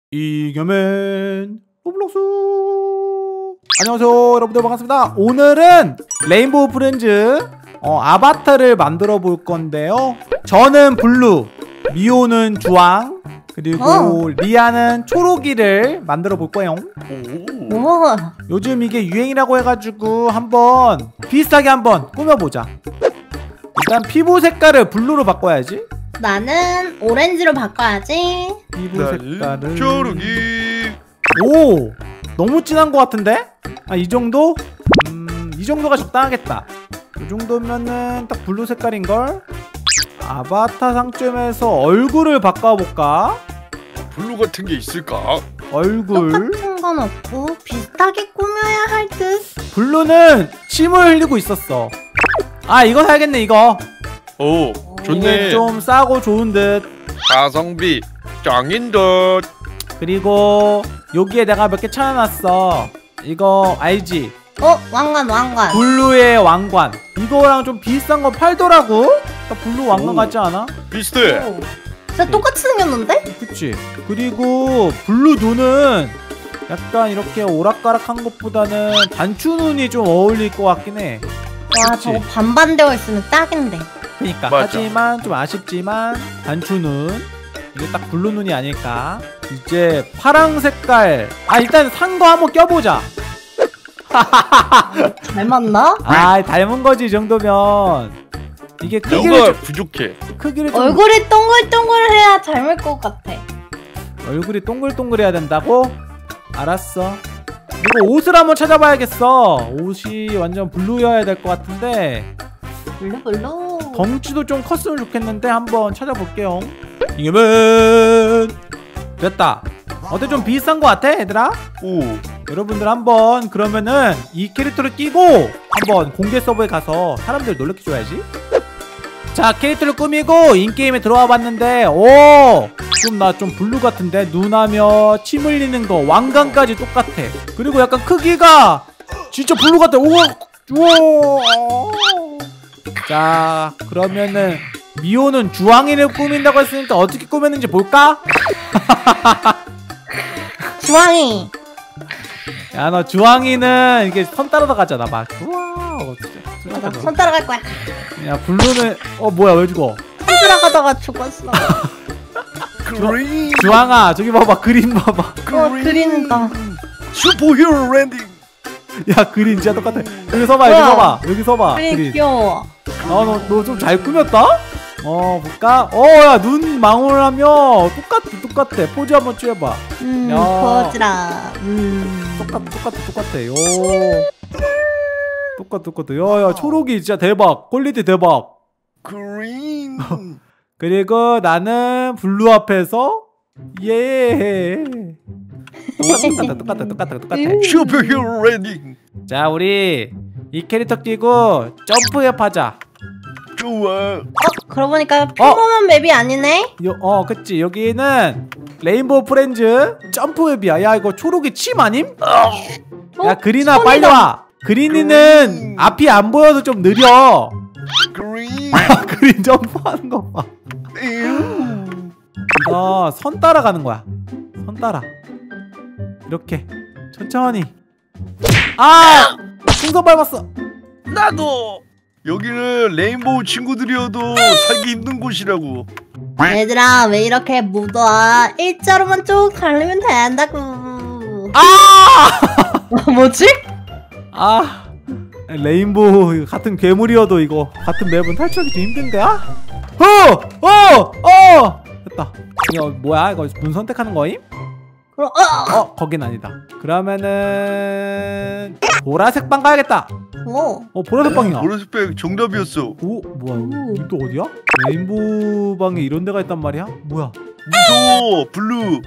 이겨맨 로블록스. 안녕하세요 여러분들, 반갑습니다. 오늘은 레인보우 프렌즈 아바타를 만들어 볼 건데요. 저는 블루, 미호는 주황, 그리고 리아는 초록이를 만들어 볼 거예요. 오. 요즘 이게 유행이라고 해가지고 한번 비슷하게 한번 꾸며보자. 일단 피부 색깔을 블루로 바꿔야지. 나는 오렌지로 바꿔야지. 피부 색깔은 초록이. 오! 너무 진한 것 같은데? 아, 이 정도? 이 정도가 적당하겠다. 이 정도면은 딱 블루 색깔인걸? 아바타 상점에서 얼굴을 바꿔볼까? 블루 같은 게 있을까? 얼굴. 똑같은 건 없고 비슷하게 꾸며야 할 듯. 블루는 침을 흘리고 있었어. 아, 이거 사야겠네, 이거. 오, 이게 좋네. 좀 싸고 좋은 듯. 가성비 짱인 듯. 그리고 여기에 내가 몇 개 찾아놨어. 이거 알지? 왕관. 블루의 왕관. 이거랑 좀 비슷한 거 팔더라고? 블루 왕관 같지 않아? 비슷해. 오. 진짜 똑같이 생겼는데? 그치? 그리고 블루 눈은 약간 이렇게 오락가락한 것보다는 단추 눈이 좀 어울릴 것 같긴 해. 와, 그치? 저거 반반 되어 있으면 딱인데. 그니까 맞아. 하지만 좀 아쉽지만 단추 눈, 이게 딱 블루 눈이 아닐까. 이제 파랑 색깔. 아, 일단 산 거 한번 껴보자. 잘 맞나? 아, 닮은 거지 이 정도면. 이게 크기를 뭔가 좀, 부족해. 크기를 좀. 얼굴이 동글동글해야 닮을 것 같아. 얼굴이 동글동글해야 된다고? 알았어. 이거 옷을 한번 찾아봐야겠어. 옷이 완전 블루여야 될 것 같은데 블루. 덩치도 좀 컸으면 좋겠는데 한번 찾아볼게요. 이겨맨. 됐다. 어때? 좀 비슷한 것 같아 얘들아? 오, 여러분들 한번 그러면은 이 캐릭터를 끼고 한번 공개 서버에 가서 사람들 놀래켜줘야지. 자, 캐릭터를 꾸미고 인게임에 들어와 봤는데, 오! 좀 나 좀 블루 같은데? 눈하며 침 흘리는 거 왕관까지 똑같아. 그리고 약간 크기가 진짜 블루 같아. 우와! 우와! 자, 그러면은 미호는 주황이를 꾸민다고 했으니까 어떻게 꾸몄는지 볼까? 주황이. 야, 너 주황이는 이게 선 따라가잖아. 막 우와, 진짜. 맞아, 손 따라갈 거야. 야, 블루는 뭐야, 왜 죽어? 손 따라가다가 죽었어. 그린. 주황아, 저기 봐봐, 그린 봐봐. 그린다. 슈퍼히어로 랜딩. 야, 그린 진짜 똑같아. 여기 서봐, 여기 뭐야? 서봐, 여기 서봐. 그린 귀여워. 너 좀 잘 꾸몄다? 볼까? 야, 눈 망울하며 똑같아. 포즈 한번 취해봐. 야. 포즈라. 똑같아. 요. 똑같아. 야, 초록이 진짜 대박. 퀄리티 대박. 그린. 그리고 나는 블루 앞에서 예. 똑같아. 슈퍼히어로 랜딩. 자, 우리 이 캐릭터 끼고 점프앱 하자. 좋아. 그러고 보니까 평범한 맵이 아니네? 그치. 여기는 레인보우 프렌즈 점프앱이야. 야, 이거 초록이 침 아님? 야, 그린아, 손이다. 빨리 와. 그린이는 앞이 안 보여서 좀 느려. 그린. 그린 점프하는 거 봐. 이거 선 따라가는 거야. 선 따라. 이렇게 천천히. 아! 풍선 밟았어. 나도. 여기는 레인보우 친구들이어도 살기 힘든 곳이라고. 얘들아, 왜 이렇게 묻어? 일자로만 쭉 달리면 된다고. 뭐지? 레인보우 이거 같은 괴물이어도 이거 같은 맵은 탈출하기 좀 힘든데야? 됐다. 이거 뭐야? 이거 문 선택하는 거임? 그럼 거긴 아니다. 그러면은 보라색 방 가야겠다. 보라색 방이야. 보라색 정답이었어. 뭐야? 이거 또 어디야? 레인보우 방에 이런 데가 있단 말이야? 뭐야? 무서워. 블루.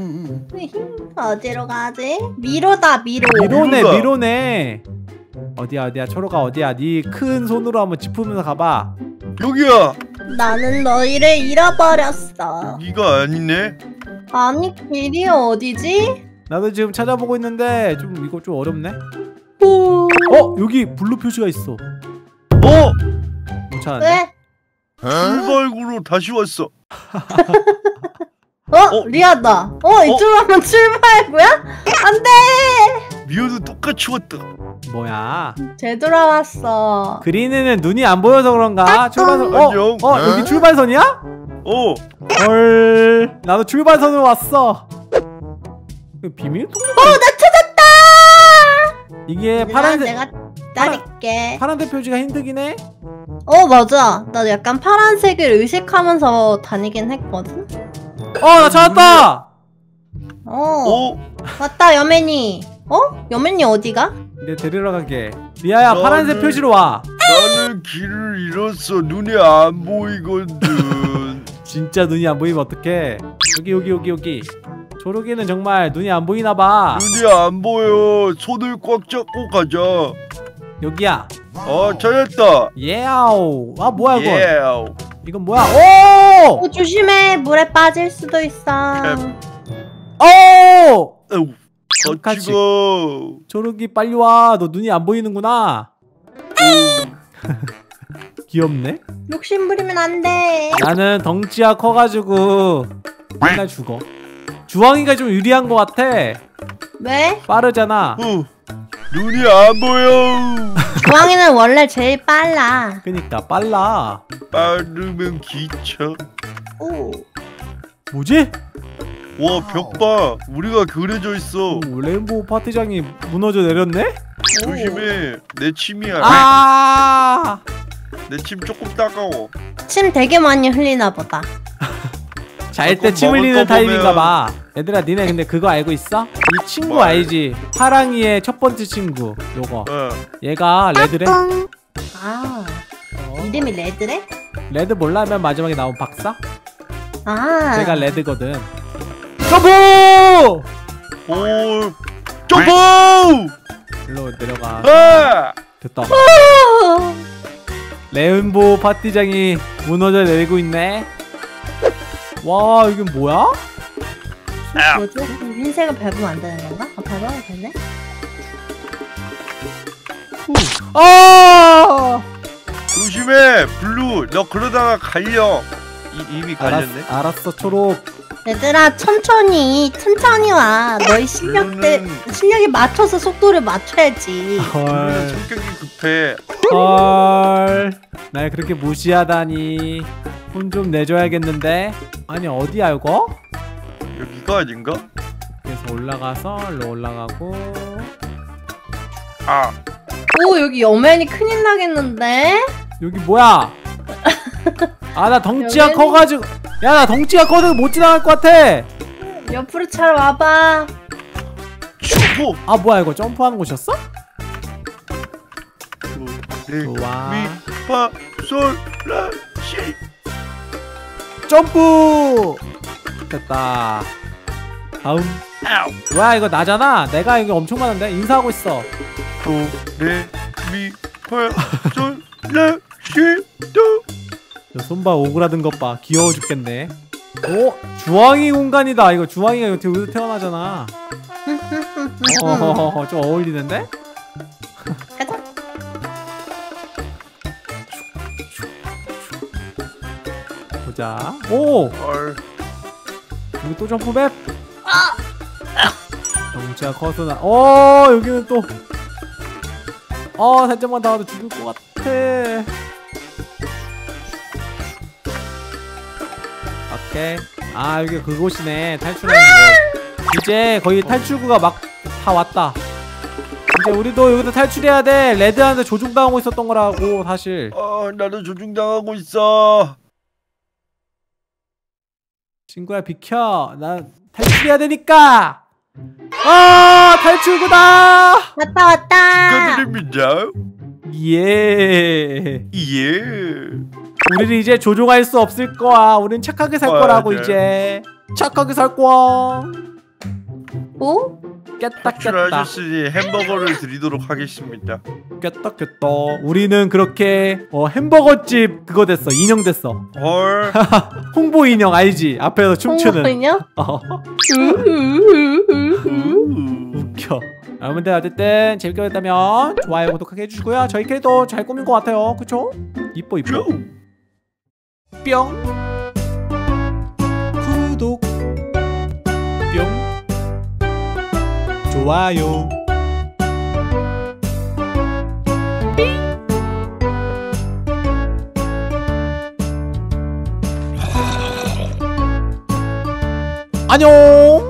어디로 가지? 미로다, 미로. 미로네. 어디야? 초록아, 어디야? 네 큰 손으로 한번 짚으면서 가봐. 여기야. 나는 너희를 잃어버렸어. 여기가 아니네. 아니, 길이 어디지? 나도 지금 찾아보고 있는데 이거 좀 어렵네. 여기 블루 표시가 있어. 못 찾았네. 왜? 불발구로 다시 왔어. 리아다. 이쪽으로 한번 출발. 뭐야? 안돼. 미호도 똑같이 왔다. 뭐야? 쟤 돌아왔어. 그린이는 눈이 안 보여서 그런가? 출발선. 안녕. 여기 출발선이야? 헐. 나도 출발선으로 왔어. 이거 비밀통? 나 찾았다. 이게 얘들아, 파란색. 내가 따를게. 파란색 표지가 힘들긴 해. 맞아. 나도 약간 파란색을 의식하면서 다니긴 했거든. 나 찾았다. 맞다, 여맨이. 여맨이 어디가? 내 데리러 갈게. 리아야, 나는- 파란색 표지로 와. 나는 길을 잃었어. 눈이 안 보이거든. 진짜 눈이 안 보이면 어떡해. 여기. 초록이는 정말 눈이 안 보이나 봐. 눈이 안 보여. 손을 꽉 잡고 가자. 여기야. 찾았다. 예아우. 뭐야 이건? 예. 이건 뭐야? 오! 조심해. 물에 빠질 수도 있어. 오! 같이 가. 초록이 빨리 와. 너 눈이 안 보이는구나. 귀엽네. 욕심 부리면 안 돼. 나는 덩치가 커가지고 맨날 죽어. 주황이가 좀 유리한 것 같아. 왜? 빠르잖아. 눈이 안 보여. 주황이는 원래 제일 빨라. 그니까 빨라. 빠르면 기차. 뭐지? 와, 벽 봐. 우리가 그려져 있어. 레인보우 파티장이 무너져 내렸네? 조심해. 내 침이야. 아! 내 침 조금 따가워. 침 되게 많이 흘리나 보다. 잘 때 조금 침 먹을 흘리는 거 타입인가 보면- 봐. 얘들아, 니네 근데 그거 알고 있어? 이 친구 뭘? 알지? 파랑이의 첫 번째 친구. 요거. 얘가 레드래? 이름이 레드래? 레드 몰라면 마지막에 나온 박사? 제가 레드거든. 점프! 점프! 일로 내려가. 됐다. 레인보우 파티장이 무너져 내리고 있네. 와, 이게 뭐야? 뭐지? 흰색을 밟으면 안 되는 건가? 밟아도 되네? 조심해, 블루. 너 그러다가 갈려. 이미 갈렸네. 알았어, 초록. 얘들아, 천천히 와. 너희 실력에 맞춰서 속도를 맞춰야지. 블루는 성격이 급해. 헐. 날 그렇게 무시하다니. 혼 좀 내줘야겠는데. 아니, 어디야 이거? 여기가 아닌가? 그래서 올라가서 일로 올라가고. 여기 여맨이 큰일 나겠는데? 여기 뭐야? 나 덩치가 여기는- 커가지고. 야, 나 덩치가 커서 못 지나갈 것 같아. 옆으로 잘 와봐. 점프! 뭐야, 이거 점프하는 곳이었어? 네, 좋아. 미, 파, 솔, 라, 시. 점프! 됐다. 다음. 뭐야, 이거 나잖아. 내가 이거 엄청 많은데? 인사하고 있어. 도, 레, 미, 파, 솔, 라, 시, 도. 저 손봐 오그라든 것 봐. 귀여워 죽겠네. 주황이 공간이다. 이거 주황이가 여기서 태어나잖아. 좀 어울리는데? 가자. 보자. 헐. 여기 또 점프맵. 덩치가 커서 여기는 또. 살짝만 닿아도 죽을 것 같아. 오케이. 여기 그곳이네. 탈출하는 곳. 이제 거의 탈출구가 막 다 왔다. 이제 우리도 여기서 탈출해야 돼. 레드한테 조종당하고 있었던 거라고 사실. 나도 조종당하고 있어. 친구야 비켜. 난 탈출해야 되니까. 탈출구다. 왔다. 축하드립니다. 예. 우리는 이제 조종할 수 없을 거야. 우린 착하게 살 거라고. 맞아. 이제 착하게 살 거야. 깼다. 탈출하셨으니 햄버거를 드리도록 하겠습니다. 깼다. 우리는 그렇게 햄버거집 그거 됐어. 인형 됐어. 헐. 홍보 인형 알지? 앞에서 춤추는. 홍보인형? 웃겨. 여러분들 어쨌든 재밌게 보셨다면 좋아요 구독하게 해주시고요. 저희 캐릭터 잘 꾸민 것 같아요. 그쵸? 이뻐. 뿅. 구독 뿅. 좋아요. 안녕.